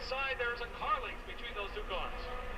inside, there is a car length between those two cars.